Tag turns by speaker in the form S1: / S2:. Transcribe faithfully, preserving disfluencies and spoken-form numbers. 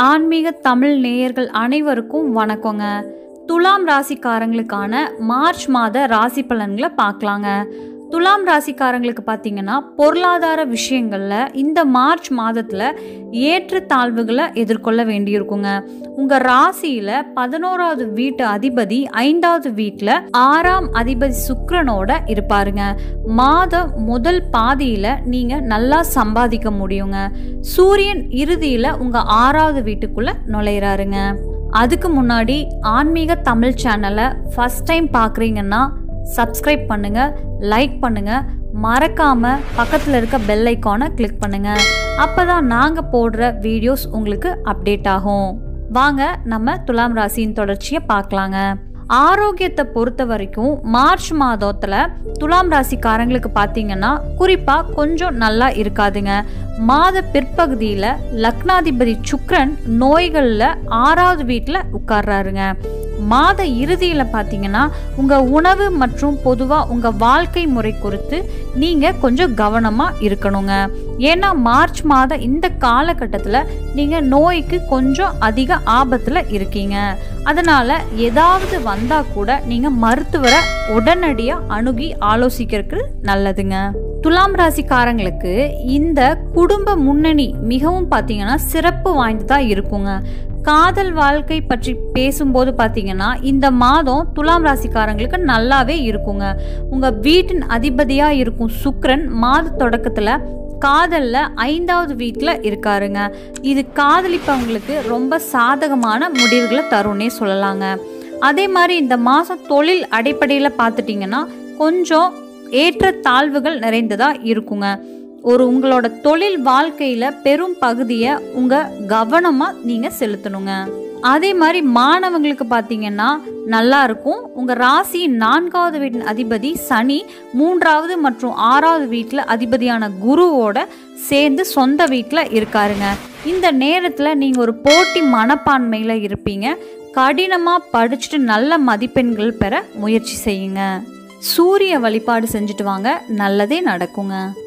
S1: ஆன்மீக தமிழ் நேயர்கள் அனைவருக்கும் வணக்கங்க. துலாம் ராசிக்காரங்களுக்கான மார்ச் மாத ராசி பலன்களை பார்க்கலாங்க. துலாம் ராசிக்காரங்களுக்கு பார்த்தீங்கன்னா பொருளாதார விஷயங்களில் இந்த மார்ச் மாதத்தில் ஏற்ற தாழ்வுகளை எதிர்கொள்ள வேண்டியிருக்குங்க. உங்கள் ராசியில் பதினோராவது வீட்டு அதிபதி ஐந்தாவது வீட்டில் ஆறாம் அதிபதி சுக்கிரனோட இருப்பாருங்க. மாதம் முதல் பாதியில் நீங்கள் நல்லா சம்பாதிக்க முடியுங்க. சூரியன் இறுதியில் உங்கள் ஆறாவது வீட்டுக்குள்ளே நுழையிறாருங்க. அதுக்கு முன்னாடி ஆன்மீக தமிழ் சேனலை ஃபஸ்ட் டைம் பார்க்குறீங்கன்னா சப்ஸ்கிரைப் பண்ணுங்க, லைக் பண்ணுங்க, மறக்காம பக்கத்தில் இருக்க பெல் ஐக்கானை கிளிக் பண்ணுங்க. அப்பதான் நாங்கள் போடுற வீடியோஸ் உங்களுக்கு அப்டேட் ஆகும். வாங்க நம்ம துலாம் ராசியின் தொடர்ச்சியை பார்க்கலாங்க. ஆரோக்கியத்தை பொறுத்த வரைக்கும் மார்ச் மாதத்துல துலாம் ராசிக்காரங்களுக்கு பார்த்தீங்கன்னா குறிப்பா கொஞ்சம் நல்லா இருக்காதுங்க. மாத பிற்பகுதியில லக்னாதிபதி சுக்கிரன் நோய்கள்ல ஆறாவது வீட்டில் உட்கார்றாருங்க. மாத இறுதியில் பார்த்தீங்கன்னா உங்கள் உணவு மற்றும் பொதுவாக உங்கள் வாழ்க்கை முறை குறித்து நீங்கள் கொஞ்சம் கவனமாக இருக்கணுங்க. ஏன்னா மார்ச் மாத இந்த காலகட்டத்தில் நீங்கள் நோய்க்கு கொஞ்சம் அதிக ஆபத்தில் இருக்கீங்க. அதனால் ஏதாவது வந்தால் கூட நீங்கள் மருத்துவரை உடனடியாக அணுகி ஆலோசிக்கிறதுக்கு நல்லதுங்க. துலாம் ராசிக்காரங்களுக்கு இந்த குடும்ப முன்னணி மிகவும் பார்த்தீங்கன்னா சிறப்பு வாய்ந்ததாக இருக்குங்க. காதல் வாழ்க்கை பற்றி பேசும்போது பார்த்தீங்கன்னா இந்த மாதம் துலாம் ராசிக்காரங்களுக்கு நல்லாவே இருக்குங்க. உங்கள் வீட்டின் அதிபதியாக இருக்கும் சுக்கிரன் மாத தொடக்கத்தில் காதலில் ஐந்தாவது வீட்டில் இருக்காருங்க. இது காதலிப்பவங்களுக்கு ரொம்ப சாதகமான முடிவுகளை தரும்னே சொல்லலாங்க. அதே மாதிரி இந்த மாதம் தொழில் அடிப்படையில் பார்த்துட்டிங்கன்னா கொஞ்சம் ஏற்ற தாழ்வுகள் நிறைந்ததாக இருக்குங்க. ஒரு உங்களோட தொழில் வாழ்க்கையில் பெரும் பகுதியை உங்கள் கவனமாக நீங்கள் செலுத்தணுங்க. அதே மாதிரி மாணவங்களுக்கு பார்த்தீங்கன்னா நல்லா இருக்கும். உங்கள் ராசி நான்காவது வீட்டின் அதிபதி சனி மூன்றாவது மற்றும் ஆறாவது வீட்டில் அதிபதியான குருவோட சேர்ந்து சொந்த வீட்டில் இருக்காருங்க. இந்த நேரத்தில் நீங்கள் ஒரு போட்டி மனப்பான்மையில் இருப்பீங்க. கடினமாக படிச்சுட்டு நல்ல மதிப்பெண்கள் பெற முயற்சி செய்யுங்க. சூரிய வழிபாடு செஞ்சுட்டு வாங்க, நல்லதே நடக்குங்க.